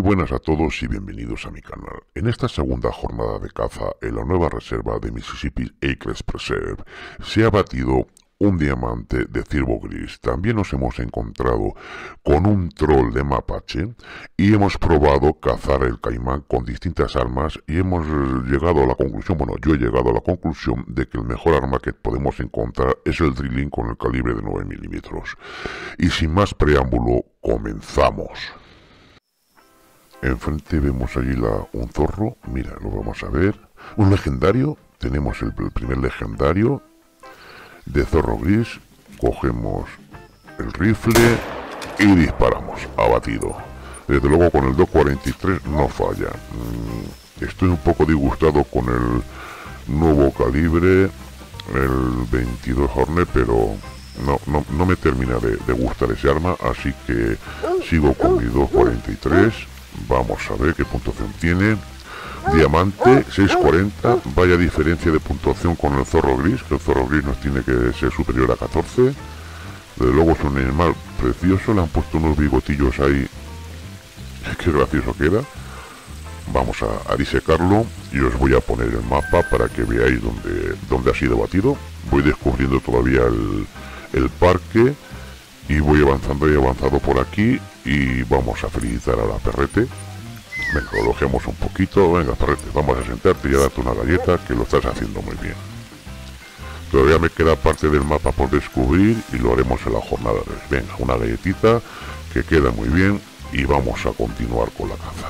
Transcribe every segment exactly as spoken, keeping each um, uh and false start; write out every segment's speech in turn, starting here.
buenas a todos y bienvenidos a mi canal. En esta segunda jornada de caza en la nueva reserva de Mississippi Acres Preserve se ha batido un diamante de ciervo gris. También nos hemos encontrado con un troll de mapache y hemos probado cazar el caimán con distintas armas y hemos llegado a la conclusión, bueno, yo he llegado a la conclusión de que el mejor arma que podemos encontrar es el drilling con el calibre de nueve milímetros. Y sin más preámbulo, comenzamos. Enfrente vemos allí la, un zorro, mira, lo vamos a ver. Un legendario, tenemos el, el primer legendario de zorro gris. Cogemos el rifle y disparamos, abatido. Desde luego con el dos cuarenta y tres no falla. Mm, estoy un poco disgustado con el nuevo calibre, el veintidós Hornet, pero no, no, no me termina de, de gustar ese arma, así que sigo con mi dos cuarenta y tres. Vamos a ver qué puntuación tiene. Diamante seiscientos cuarenta, vaya diferencia de puntuación con el zorro gris, que el zorro gris nos tiene que ser superior a catorce. Desde luego es un animal precioso, le han puesto unos bigotillos ahí, qué gracioso queda. Vamos a, a disecarlo y os voy a poner el mapa para que veáis dónde, dónde ha sido batido. Voy descubriendo todavía el, el parque y voy avanzando y avanzado por aquí y vamos a felicitar a la perrete. Venga, lo elogiamos un poquito. Venga, perrete, vamos a sentarte y a darte una galleta, que lo estás haciendo muy bien. Todavía me queda parte del mapa por descubrir y lo haremos en la jornada de hoy. Venga, una galletita que queda muy bien y vamos a continuar con la caza.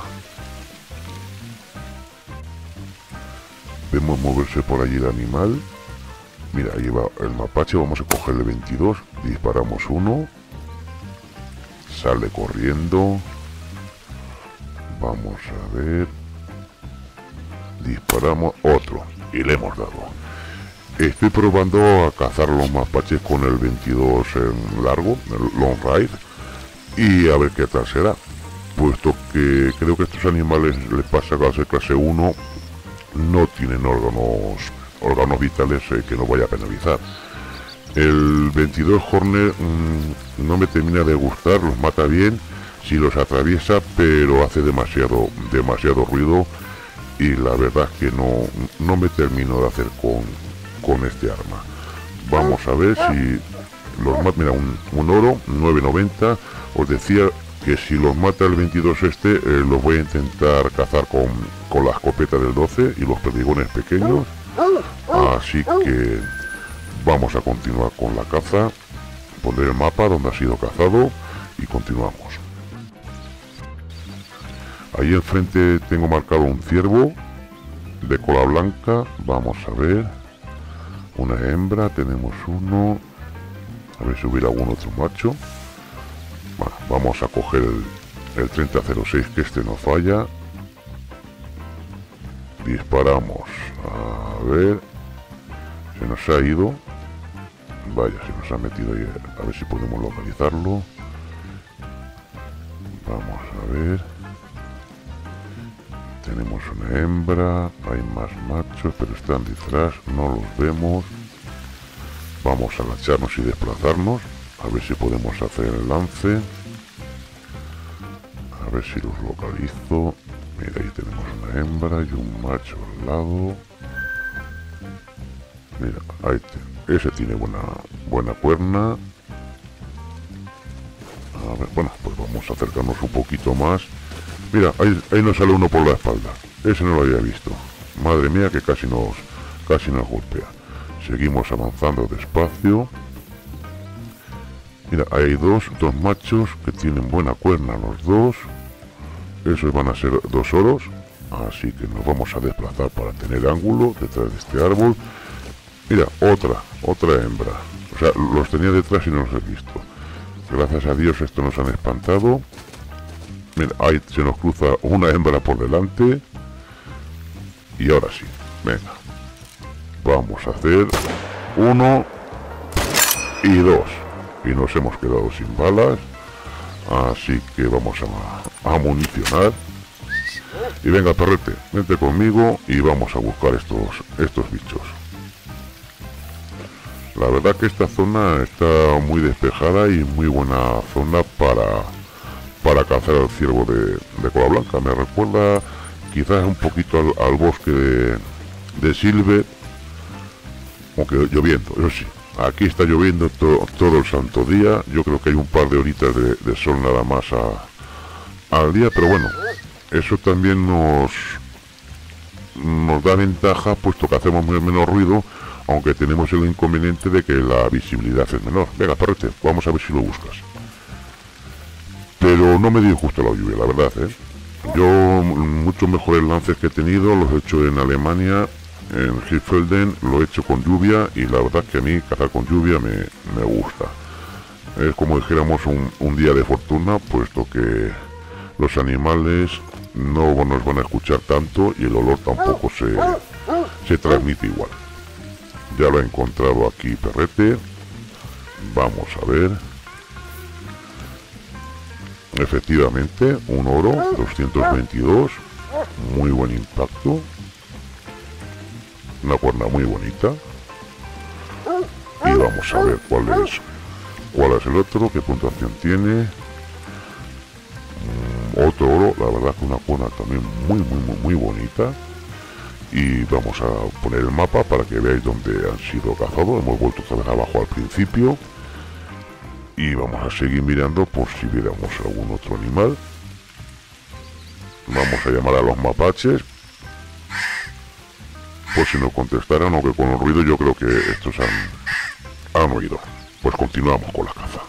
Vemos moverse por allí el animal. Mira, ahí va el mapache, vamos a cogerle veintidós, disparamos uno, sale corriendo, vamos a ver, disparamos otro y le hemos dado. Estoy probando a cazar los mapaches con el veintidós en largo, el long ride, y a ver qué tal será, puesto que creo que a estos animales les pasa que al ser clase uno no tienen órganos órganos vitales eh, que no vaya a penalizar. El veintidós Hornet mmm, no me termina de gustar, los mata bien si los atraviesa, pero hace demasiado demasiado ruido y la verdad es que no, no me termino de hacer con, con este arma. Vamos a ver si los mata. Mira, un, un oro, nueve noventa. Os decía que si los mata el veintidós este, eh, los voy a intentar cazar con, con la escopeta del doce y los perdigones pequeños. Así que vamos a continuar con la caza. Pondré el mapa donde ha sido cazado y continuamos. Ahí enfrente tengo marcado un ciervo de cola blanca. Vamos a ver. Una hembra, tenemos uno. A ver si hubiera algún otro macho. Bueno, vamos a coger el, el treinta cero seis, que este no falla. Disparamos. A ver. Se nos ha ido. Vaya, se nos ha metido ahí. A ver si podemos localizarlo. Vamos a ver. Tenemos una hembra. Hay más machos, pero están detrás. No los vemos. Vamos a agacharnos y desplazarnos. A ver si podemos hacer el lance. A ver si los localizo. Mira, ahí tenemos una hembra y un macho al lado. Mira, ahí te, ese tiene buena buena cuerna. A ver, bueno, pues vamos a acercarnos un poquito más. Mira, ahí, ahí nos sale uno por la espalda. Ese no lo había visto. Madre mía, que casi nos casi nos golpea. Seguimos avanzando despacio. Mira, hay dos, dos machos que tienen buena cuerna los dos. Esos van a ser dos oros. Así que nos vamos a desplazar para tener ángulo detrás de este árbol. Mira, otra, otra hembra. O sea, los tenía detrás y no los he visto. Gracias a Dios esto nos han espantado. Mira, ahí se nos cruza una hembra por delante. Y ahora sí, venga. Vamos a hacer uno y dos. Y nos hemos quedado sin balas. Así que vamos a, a municionar. Y venga, perrete, vente conmigo y vamos a buscar estos, estos bichos. La verdad que esta zona está muy despejada y muy buena zona para, para cazar al ciervo de, de cola blanca. Me recuerda quizás un poquito al, al bosque de, de Silver, aunque lloviendo, eso sí. Aquí está lloviendo to, todo el santo día. Yo creo que hay un par de horitas de, de sol nada más a, al día, pero bueno, eso también nos nos da ventaja, puesto que hacemos menos ruido, aunque tenemos el inconveniente de que la visibilidad es menor. Venga, perrete, vamos a ver si lo buscas. Pero no me disgusta la lluvia, la verdad, ¿eh? Yo muchos mejores lances que he tenido los he hecho en Alemania, en Hirfelden, lo he hecho con lluvia, y la verdad que a mí cazar con lluvia me, me gusta. Es como dijéramos un, un día de fortuna, puesto que los animales no nos van a escuchar tanto y el olor tampoco se, se transmite igual. Ya lo he encontrado aquí, perrete. Vamos a ver. Efectivamente, un oro, doscientos veintidós. Muy buen impacto. Una cuerna muy bonita. Y vamos a ver cuál es, cuál es el otro, qué puntuación tiene. Otro oro, la verdad que una cuerna también muy muy muy muy bonita. Y vamos a poner el mapa para que veáis dónde han sido cazados. Hemos vuelto otra vez abajo al principio y vamos a seguir mirando por si viéramos algún otro animal. Vamos a llamar a los mapaches por si nos contestaran, aunque con el ruido yo creo que estos han, han oído. Pues continuamos con la caza.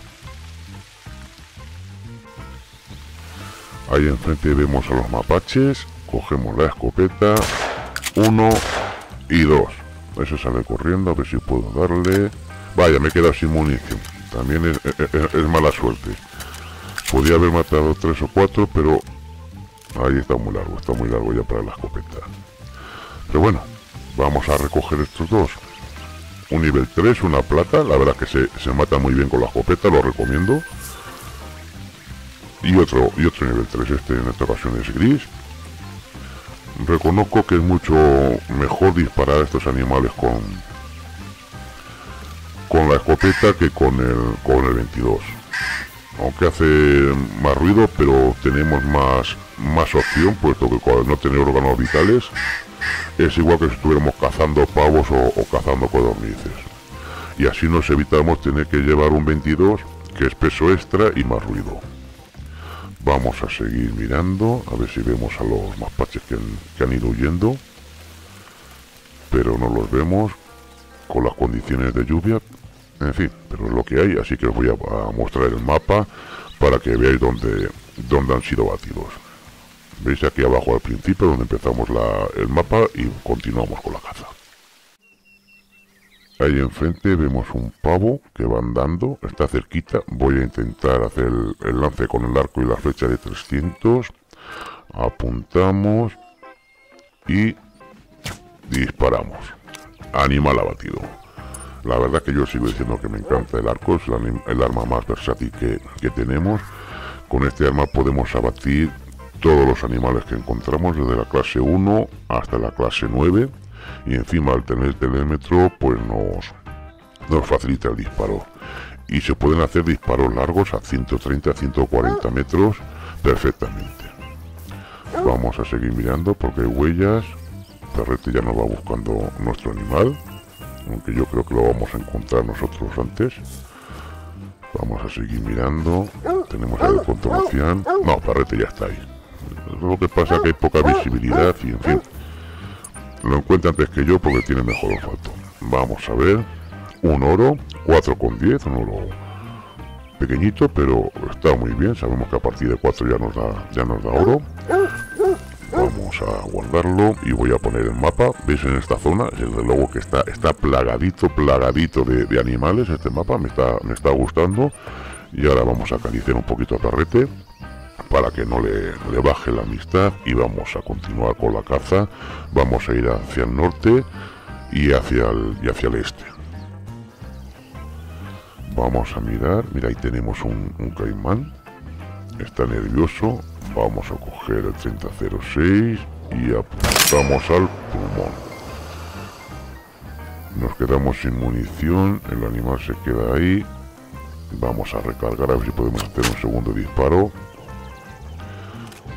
Ahí enfrente vemos a los mapaches. Cogemos la escopeta. Uno y dos. Ese sale corriendo, a ver si puedo darle. Vaya, me he quedado sin munición. También es, es, es mala suerte. Podría haber matado tres o cuatro, pero ahí está muy largo, está muy largo ya para la escopeta. Pero bueno, vamos a recoger estos dos. Un nivel tres, una plata. La verdad que se, se mata muy bien con la escopeta, lo recomiendo. Y otro, y otro nivel tres, este en esta ocasión es gris. Reconozco que es mucho mejor disparar a estos animales con con la escopeta que con el con el veintidós, aunque hace más ruido, pero tenemos más más opción, puesto que al no tener órganos vitales es igual que si estuviéramos cazando pavos o, o cazando codornices, y así nos evitamos tener que llevar un veintidós, que es peso extra y más ruido. Vamos a seguir mirando, a ver si vemos a los mapaches que han, que han ido huyendo. Pero no los vemos con las condiciones de lluvia. En fin, pero es lo que hay, así que os voy a, a mostrar el mapa para que veáis dónde, dónde han sido batidos. Veis aquí abajo al principio donde empezamos la, el mapa y continuamos con la caza. Ahí enfrente vemos un pavo que va andando, está cerquita. Voy a intentar hacer el, el lance con el arco y la flecha de trescientos. Apuntamos y disparamos. Animal abatido. La verdad que yo sigo diciendo que me encanta el arco, es el, el arma más versátil que, que tenemos. Con este arma podemos abatir todos los animales que encontramos, desde la clase uno hasta la clase nueve. Y encima al tener el telémetro pues nos, nos facilita el disparo, y se pueden hacer disparos largos a ciento treinta a ciento cuarenta metros perfectamente. Vamos a seguir mirando porque hay huellas. Perrete ya nos va buscando nuestro animal, aunque yo creo que lo vamos a encontrar nosotros antes. Vamos a seguir mirando. Tenemos ahí continuación. No, Perrete ya está ahí. Lo que pasa es que hay poca visibilidad y en fin, lo encuentra antes que yo porque tiene mejor olfato. Vamos a ver. Un oro, cuatro con diez, un oro pequeñito, pero está muy bien. Sabemos que a partir de cuatro ya nos da, ya nos da oro. Vamos a guardarlo y voy a poner el mapa. Veis en esta zona, desde luego que está, está plagadito, plagadito de, de animales. Este mapa me está, me está gustando. Y ahora vamos a acariciar un poquito a Perrete para que no le, le baje la amistad, y vamos a continuar con la caza. Vamos a ir hacia el norte y hacia el, y hacia el este. Vamos a mirar. Mira, ahí tenemos un, un caimán. Está nervioso. Vamos a coger el treinta cero seis y apuntamos al pulmón. Nos quedamos sin munición. El animal se queda ahí. Vamos a recargar a ver si podemos hacer un segundo disparo.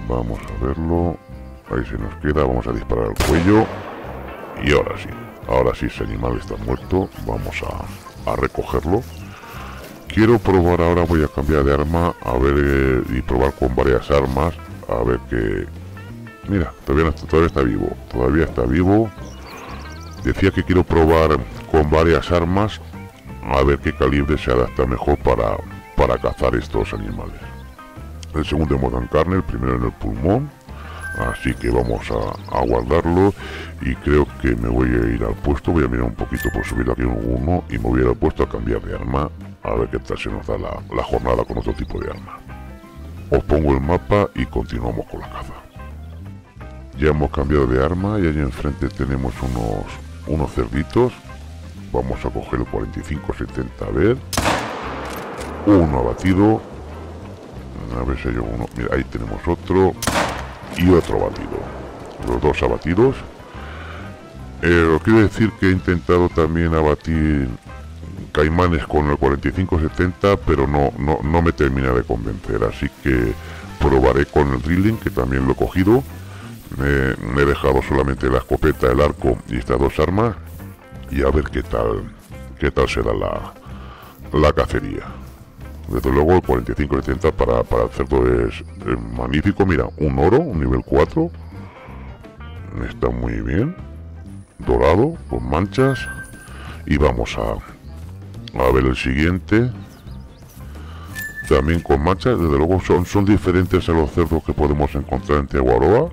Vamos a verlo. Ahí se nos queda, vamos a disparar al cuello. Y ahora sí, ahora sí ese animal está muerto. Vamos a, a recogerlo. Quiero probar ahora, voy a cambiar de arma, a ver, eh, y probar con varias armas, a ver que... Mira, todavía, no, todavía está vivo, todavía está vivo. Decía que quiero probar con varias armas, a ver qué calibre se adapta mejor para, para cazar estos animales. El segundo en en carne, el primero en el pulmón. Así que vamos a, a guardarlo. Y creo que me voy a ir al puesto. Voy a mirar un poquito por subir aquí un uno. Y me voy a ir al puesto a cambiar de arma. A ver qué tal se nos da la, la jornada con otro tipo de arma. Os pongo el mapa y continuamos con la caza. Ya hemos cambiado de arma. Y allí enfrente tenemos unos, unos cerditos. Vamos a coger el cuarenta y cinco setenta. A ver. Uno abatido. A ver si hay uno. Mira, ahí tenemos otro. Y otro abatido. Los dos abatidos. Eh, os quiero decir que he intentado también abatir caimanes con el cuarenta y cinco setenta, pero no, no, no me termina de convencer. Así que probaré con el drilling, que también lo he cogido. Me, me he dejado solamente la escopeta, el arco y estas dos armas. Y a ver qué tal, qué tal será la, la cacería. Desde luego el cuarenta y cinco setenta para, para el cerdo es, es magnífico. Mira, un oro, un nivel cuatro. Está muy bien. Dorado, con manchas. Y vamos a, a ver el siguiente. También con manchas. Desde luego son, son diferentes a los cerdos que podemos encontrar en Tehuaroa.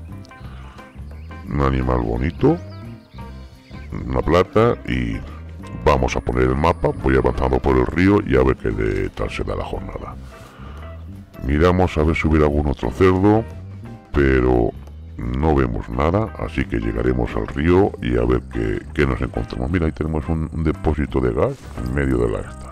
Un animal bonito. Una plata y... Vamos a poner el mapa, voy avanzando por el río y a ver qué de tal será la jornada. Miramos a ver si hubiera algún otro cerdo, pero no vemos nada, así que llegaremos al río y a ver qué, qué nos encontramos. Mira, ahí tenemos un, un depósito de gas en medio de la esta.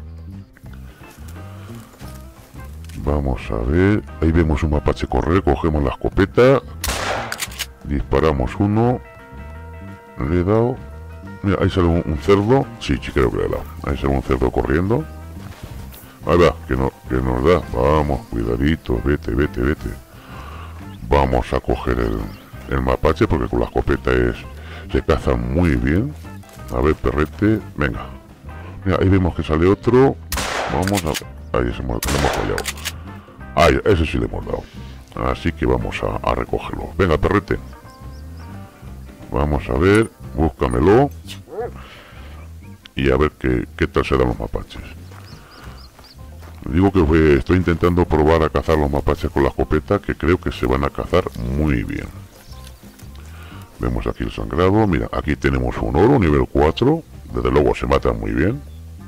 Vamos a ver, ahí vemos un mapache correr, cogemos la escopeta, disparamos uno, le he dado... Mira, ahí sale un, un cerdo. Sí, sí, creo que le he dado. Ahí sale un cerdo corriendo. Ahí va, que, no, que nos da. Vamos, cuidadito, vete, vete, vete. Vamos a coger el, el mapache, porque con la escopeta es, se caza muy bien. A ver, perrete, venga. Mira, ahí vemos que sale otro. Vamos a... Ahí se hemos, le hemos fallado. Ahí, ese sí le hemos dado. Así que vamos a, a recogerlo. Venga, perrete. Vamos a ver, búscamelo. Y a ver qué, qué tal se dan los mapaches. Digo que fue, estoy intentando probar a cazar los mapaches con la escopeta, que creo que se van a cazar muy bien. Vemos aquí el sangrado. Mira, aquí tenemos un oro, nivel cuatro. Desde luego se matan muy bien.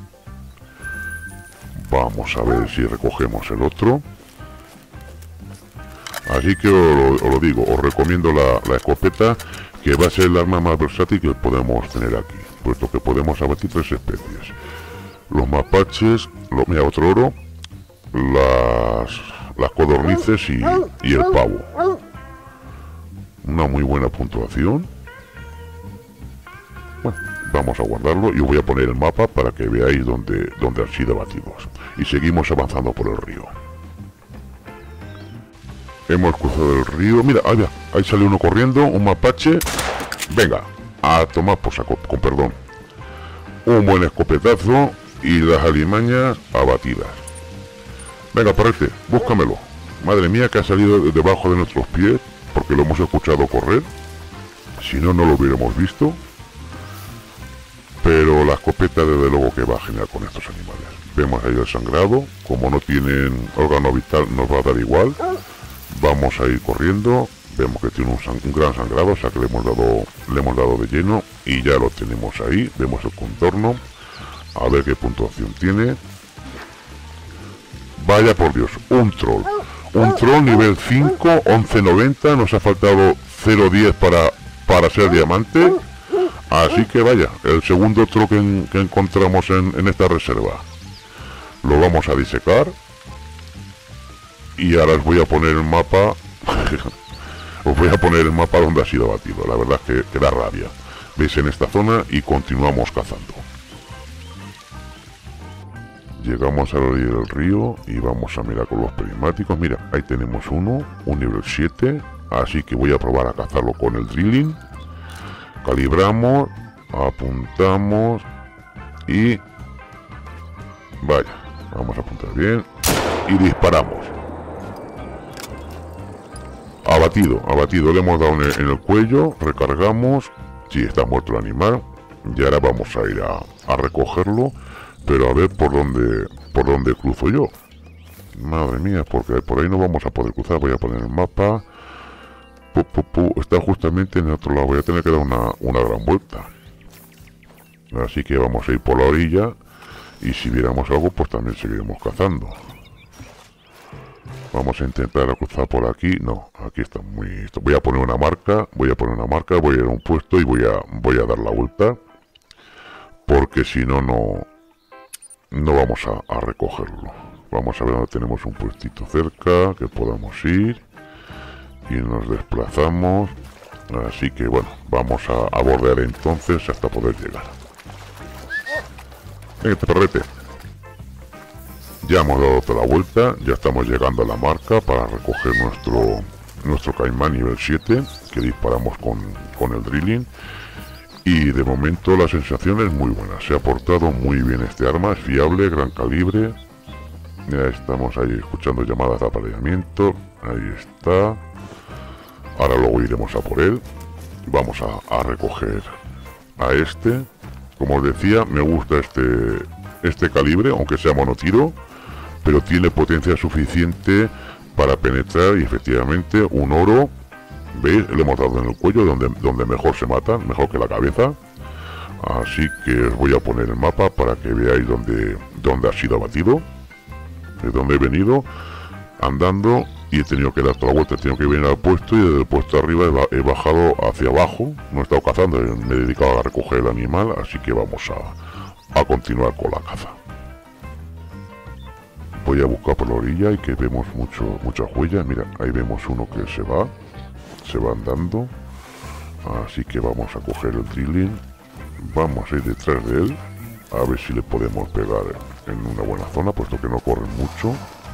Vamos a ver si recogemos el otro. Así que os, os lo digo, os recomiendo la, la escopeta, que va a ser el arma más versátil que podemos tener aquí, puesto que podemos abatir tres especies. Los mapaches, lo, mira, otro oro, las, las codornices y, y el pavo. Una muy buena puntuación. Bueno, vamos a guardarlo y voy a poner el mapa para que veáis dónde, dónde han sido abatidos. Y seguimos avanzando por el río. Hemos cruzado el río. Mira, ahí, ahí sale uno corriendo, un mapache. Venga, a tomar por saco, con perdón. Un buen escopetazo y las alimañas abatidas. Venga, perrete, búscamelo. Madre mía, que ha salido de debajo de nuestros pies, porque lo hemos escuchado correr. Si no, no lo hubiéramos visto. Pero la escopeta desde luego que va genial con estos animales. Vemos ahí el sangrado. Como no tienen órgano vital, nos va a dar igual. Vamos a ir corriendo. Vemos que tiene un, un gran sangrado, o sea que le hemos dado le hemos dado de lleno y ya lo tenemos ahí. Vemos el contorno, a ver qué puntuación tiene. Vaya por Dios, un troll. Un troll nivel cinco, once noventa. Nos ha faltado cero diez para, para ser diamante. Así que vaya, el segundo troll que, que encontramos en, en esta reserva. Lo vamos a disecar. Y ahora os voy a poner el mapa. Os voy a poner el mapa donde ha sido abatido. La verdad es que, que da rabia. Veis en esta zona y continuamos cazando. Llegamos a la orilla del río y vamos a mirar con los prismáticos. Mira, ahí tenemos uno, un nivel siete. Así que voy a probar a cazarlo con el drilling. Calibramos, apuntamos y... vaya, vamos a apuntar bien y disparamos. Abatido, abatido, le hemos dado en el, en el cuello, recargamos. Sí, está muerto el animal. Y ahora vamos a ir a, a recogerlo, pero a ver por dónde, por dónde cruzo yo. Madre mía, porque por ahí no vamos a poder cruzar. Voy a poner el mapa. Pu, pu, pu, está justamente en el otro lado. Voy a tener que dar una, una gran vuelta. Así que vamos a ir por la orilla. Y si viéramos algo, pues también seguiremos cazando. Vamos a intentar cruzar por aquí. No, aquí está muy... Voy a poner una marca. Voy a poner una marca. Voy a ir a un puesto y voy a, voy a dar la vuelta. Porque si no, no... No vamos a, a recogerlo. Vamos a ver dónde tenemos un puestito cerca. Que podamos ir. Y nos desplazamos. Así que bueno, vamos a, a bordear entonces hasta poder llegar. Venga, perrete. Ya hemos dado toda la vuelta, ya estamos llegando a la marca para recoger nuestro nuestro caimán nivel siete que disparamos con, con el drilling. Y de momento la sensación es muy buena, se ha portado muy bien este arma, es fiable, gran calibre. Ya estamos ahí escuchando llamadas de apareamiento, ahí está. Ahora luego iremos a por él. Vamos a, a recoger a este. Como os decía, me gusta este, este calibre, aunque sea monotiro, pero tiene potencia suficiente para penetrar y efectivamente un oro, ¿veis? Le hemos dado en el cuello donde, donde mejor se mata, mejor que la cabeza. Así que os voy a poner el mapa para que veáis dónde, dónde ha sido abatido, de dónde he venido andando y he tenido que dar toda la vuelta, he tenido que venir al puesto y desde el puesto arriba he, he bajado hacia abajo, no he estado cazando, me he dedicado a recoger el animal, así que vamos a, a continuar con la caza. Voy a buscar por la orilla y que vemos mucho, muchas huellas. Mira, ahí vemos uno que se va, se va andando. Así que vamos a coger el drilling. Vamos a ir detrás de él. A ver si le podemos pegar en una buena zona, puesto que no corren mucho.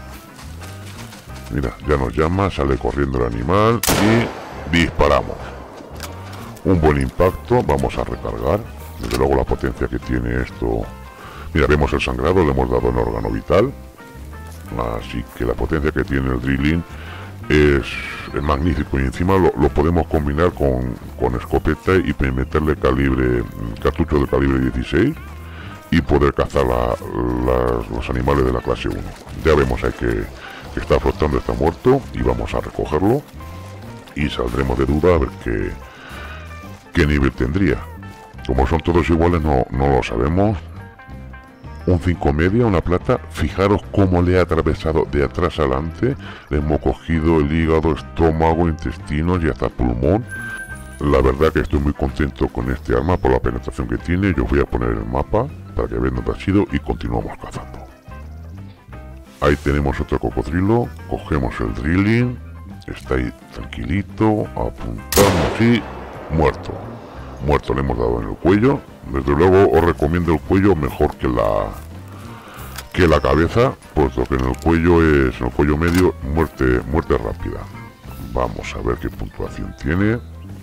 Mira, ya nos llama, sale corriendo el animal y disparamos. Un buen impacto, vamos a recargar. Desde luego la potencia que tiene esto. Mira, vemos el sangrado, le hemos dado en órgano vital. Así que la potencia que tiene el drilling es, es magnífico y encima lo, lo podemos combinar con, con escopeta y meterle calibre, cartucho de calibre dieciséis y poder cazar la, la, los animales de la clase uno. Ya vemos ahí que, que está flotando, está muerto y vamos a recogerlo y saldremos de duda a ver qué, qué nivel tendría. Como son todos iguales no, no lo sabemos. Un cinco media, una plata. Fijaros cómo le ha atravesado de atrás adelante. Le hemos cogido el hígado, estómago, intestinos y hasta pulmón. La verdad que estoy muy contento con este arma por la penetración que tiene. Yo voy a poner el mapa para que vean dónde ha sido y continuamos cazando. Ahí tenemos otro cocodrilo. Cogemos el drilling. Está ahí tranquilito. Apuntamos y muerto. Muerto, le hemos dado en el cuello. Desde luego os recomiendo el cuello mejor que la que la cabeza, puesto que en el cuello es en el cuello medio muerte muerte rápida. Vamos a ver qué puntuación tiene.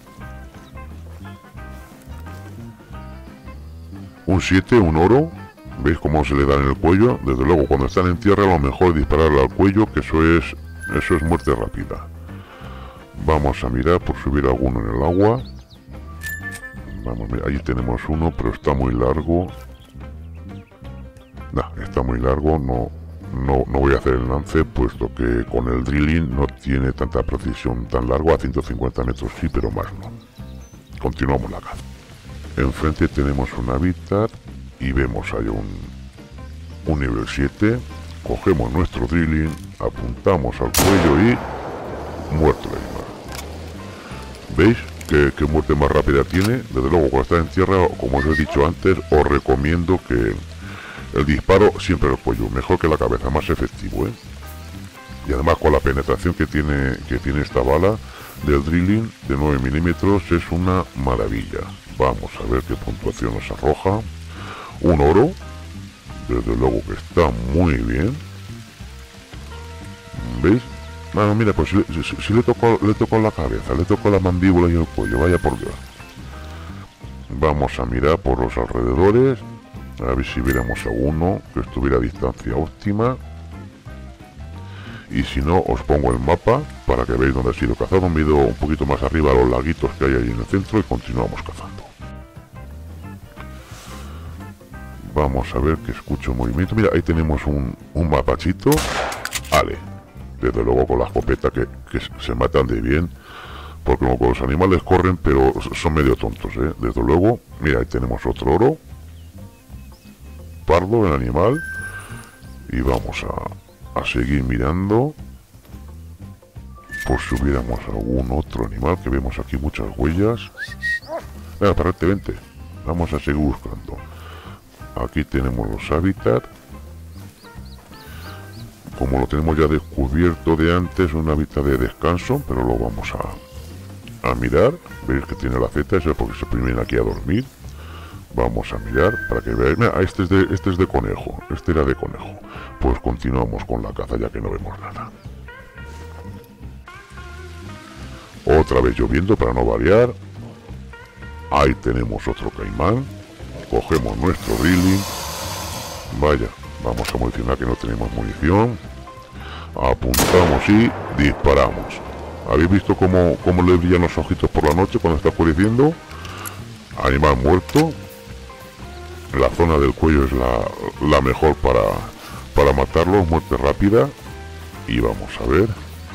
Un siete, un oro. ¿Veis cómo se le da en el cuello? Desde luego cuando están en tierra lo mejor es dispararle al cuello, que eso es eso es muerte rápida. Vamos a mirar por subir alguno en el agua. Vamos, ahí tenemos uno, pero está muy largo. Nah, está muy largo, no, no, no voy a hacer el lance, puesto que con el drilling no tiene tanta precisión tan largo, a ciento cincuenta metros sí, pero más no. Continuamos la caza. Enfrente tenemos un hábitat y vemos ahí un, un nivel siete. Cogemos nuestro drilling, apuntamos al cuello y muerto el animal. ¿Veis? Que, que muerte más rápida tiene. Desde luego cuando está en tierra, como os he dicho antes, os recomiendo que el disparo siempre al cuello, mejor que la cabeza, más efectivo, ¿eh? Y además con la penetración que tiene que tiene esta bala del drilling de nueve milímetros es una maravilla. Vamos a ver qué puntuación nos arroja. Un oro, Desde luego que está muy bien. ¿Veis? Bueno, mira, pues si, si, si le tocó le tocó la cabeza, le tocó la mandíbula y el cuello, vaya por Dios. Vamos a mirar por los alrededores, a ver si viéramos alguno que estuviera a distancia óptima. Y si no, os pongo el mapa para que veáis dónde ha sido cazado. Un vídeo un poquito más arriba a los laguitos que hay ahí en el centro y continuamos cazando. Vamos a ver que escucho movimiento. Mira, ahí tenemos un, un mapachito. Ale, desde luego con la escopeta que, que se matan de bien. Porque como los animales corren, pero son medio tontos, ¿eh? Desde luego. Mira, ahí tenemos otro oro. Pardo, el animal. Y vamos a, a seguir mirando. Por si hubiéramos algún otro animal, que vemos aquí muchas huellas. Venga, parrete, vente. Vamos a seguir buscando. Aquí tenemos los hábitats. Como lo tenemos ya descubierto de antes, un hábitat de descanso, pero lo vamos a, a mirar. Veis que tiene la Z, eso es porque se vienen aquí a dormir. Vamos a mirar para que veáis. Mira, este es, de, este es de conejo. Este era de conejo. Pues continuamos con la caza ya que no vemos nada. Otra vez lloviendo para no variar. Ahí tenemos otro caimán. Cogemos nuestro drilling. Vaya, vamos a municionar que no tenemos munición. Apuntamos y disparamos. ¿Habéis visto cómo, cómo le brillan los ojitos por la noche cuando está oscureciendo? Animal muerto. La zona del cuello es la, la mejor para, para matarlos, muerte rápida. Y vamos a ver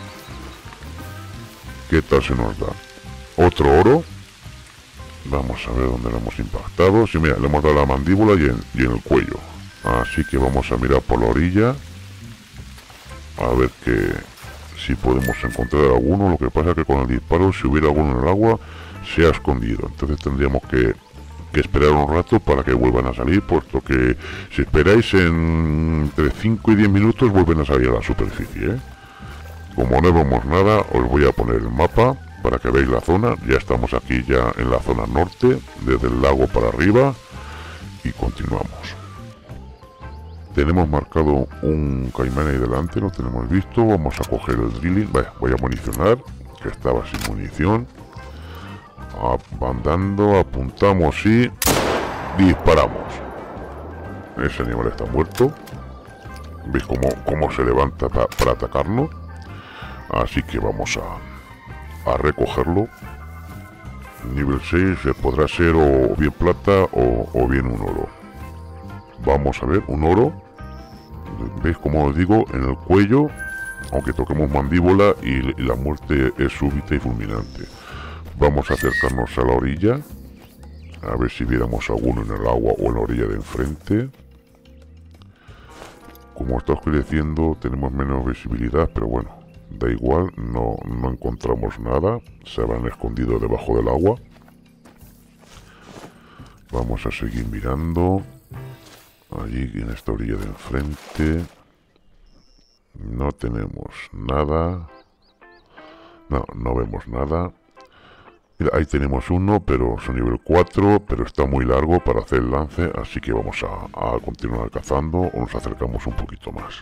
qué tal se nos da. Otro oro. Vamos a ver dónde lo hemos impactado. Sí, mira, le hemos dado la mandíbula y en, y en el cuello. Así que vamos a mirar por la orilla. A ver que si podemos encontrar alguno. Lo que pasa es que con el disparo, si hubiera alguno en el agua, se ha escondido. Entonces tendríamos que, que esperar un rato para que vuelvan a salir, puesto que si esperáis en entre cinco y diez minutos vuelven a salir a la superficie, ¿eh? Como no vemos nada, os voy a poner el mapa para que veáis la zona. Ya estamos aquí ya en la zona norte, desde el lago para arriba, y continuamos. Tenemos marcado un caimán ahí delante, lo tenemos visto. Vamos a coger el drilling. Vaya, voy a municionar, que estaba sin munición. Andando, apuntamos y disparamos. Ese animal está muerto. ¿Veis cómo, cómo se levanta pa, para atacarnos? Así que vamos a, a recogerlo. Nivel seis podrá ser o bien plata o, o bien un oro. Vamos a ver, un oro. ¿Veis como os digo? En el cuello, aunque toquemos mandíbula y, y la muerte es súbita y fulminante. Vamos a acercarnos a la orilla. A ver si viéramos alguno en el agua o en la orilla de enfrente. Como está oscureciendo tenemos menos visibilidad, pero bueno, da igual, no, no encontramos nada. Se habrán escondido debajo del agua. Vamos a seguir mirando. Allí en esta orilla de enfrente no tenemos nada. No, no vemos nada. Mira, ahí tenemos uno, pero es nivel cuatro, pero está muy largo para hacer el lance, así que vamos a, a continuar cazando o nos acercamos un poquito más.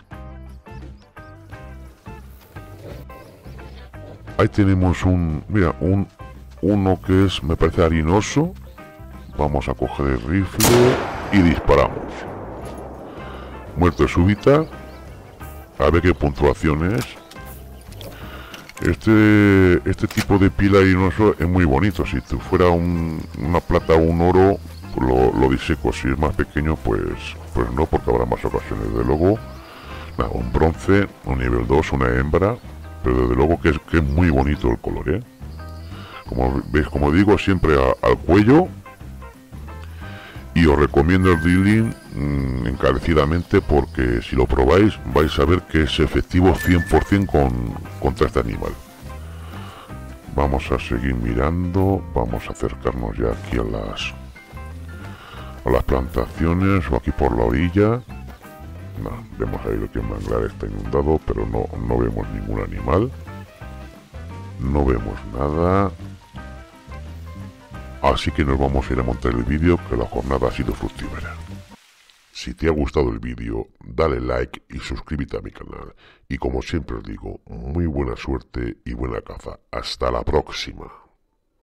Ahí tenemos un, mira, un uno que es, me parece harinoso. Vamos a coger el rifle y disparamos. Muerte súbita. A ver qué puntuación es. Este este tipo de pila harinoso es muy bonito. Si tú fuera un, una plata o un oro, pues lo, lo diseco. Si es más pequeño, pues pues no, porque habrá más ocasiones. De luego, nada, un bronce, un nivel dos, una hembra. Pero desde luego que es, que es muy bonito el color, ¿eh? Como veis, como digo, siempre a, al cuello. Y os recomiendo el drilling mmm, encarecidamente, porque si lo probáis vais a ver que es efectivo cien por cien con, contra este animal. Vamos a seguir mirando, vamos a acercarnos ya aquí a las a las plantaciones o aquí por la orilla. No, vemos ahí que el manglar está inundado, pero no, no vemos ningún animal. No vemos nada. Así que nos vamos a ir a montar el vídeo, que la jornada ha sido fructífera. Si te ha gustado el vídeo, dale like y suscríbete a mi canal. Y como siempre os digo, muy buena suerte y buena caza. Hasta la próxima.